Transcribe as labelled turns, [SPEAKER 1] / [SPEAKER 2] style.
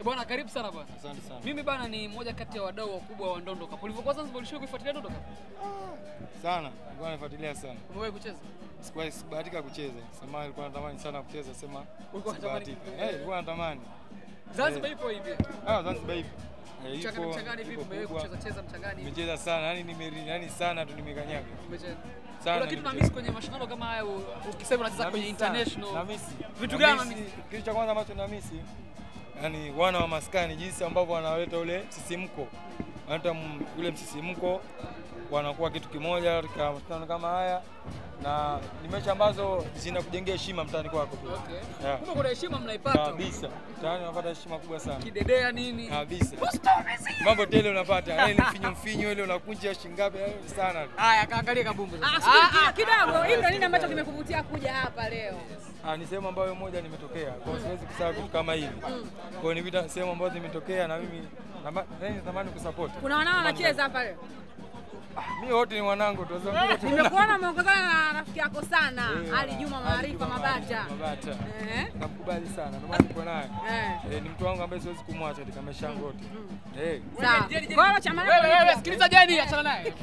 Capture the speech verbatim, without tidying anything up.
[SPEAKER 1] Bwana karibu sana bwana.
[SPEAKER 2] Asante sana.
[SPEAKER 1] Mimi bwana ni mmoja kati ya wadau wakubwa wa Ndondo Cup. Ulivyokuwa Zanzibar ulishow kufuatilia Ndondo Cup?
[SPEAKER 2] Sana. Nilikuwa nafuatilia sana.
[SPEAKER 1] Umewahi kucheza?
[SPEAKER 2] Sikuwahi kubahatika kucheza. Sema nilikuwa natamani sana kucheza, sema
[SPEAKER 1] ulikuwa unatamani?
[SPEAKER 2] Eh, nilikuwa natamani.
[SPEAKER 1] Zanzibar ipo hivi.
[SPEAKER 2] Ah, Zanzibar ipo.
[SPEAKER 1] Eh, ipo. Mchangani vipi umewahi kucheza cheza mchangani?
[SPEAKER 2] Nimecheza sana, yani nime yani sana tu nimekanyaga.
[SPEAKER 1] Umecheza.
[SPEAKER 2] Sana.
[SPEAKER 1] Kuna kitu na miss kwenye mashindano kama haya ukisema unacheza kwenye international.
[SPEAKER 2] Na miss.
[SPEAKER 1] Vitu gani na miss?
[SPEAKER 2] Kitu cha kwanza ambacho na miss, yani wana wa maskani jinsi ambavyo wanaleta ule msisimko. Hata ule msisimko wanakuwa kitu kimoja katika mashindano kama haya, na ni mechi ambazo zinakujengea heshima mtaani kwako pia.
[SPEAKER 1] Okay. Yeah. Kuna heshima mnaipata
[SPEAKER 2] kabisa. Mtaani unapata heshima kubwa sana.
[SPEAKER 1] Kidedea nini?
[SPEAKER 2] Kabisa. Mambo tele unapata. Yaani mfinyo mfinyo ile unakunja shingapi sana.
[SPEAKER 1] Haya kaangalia kabumbu
[SPEAKER 3] sasa. Ah, ah kidogo. Hii ndio nini ambacho kimekuvutia kuja hapa leo?
[SPEAKER 2] Ah, ni sehemu ambayo moja nimetokea. Kwa siwezi kusahau kitu kama hivi. Kwa hiyo ni sehemu ambazo nimetokea na mimi natamani kusupport.
[SPEAKER 3] Kuna wanao wanacheza hapa leo?
[SPEAKER 2] Mimi wote ni wanangu tu.
[SPEAKER 3] Nimekuona umeongozana na rafiki yako sana, Ali Juma Maarifa Mabata.
[SPEAKER 2] Mabata. Eh? Namkubali sana. Ndio maana niko naye. Eh, ni mtu wangu ambaye siwezi kumwacha katika maisha yangu yote. Eh.
[SPEAKER 3] Sawa. Kwa hiyo chama
[SPEAKER 1] wewe wewe sikiliza Jeni, achana naye.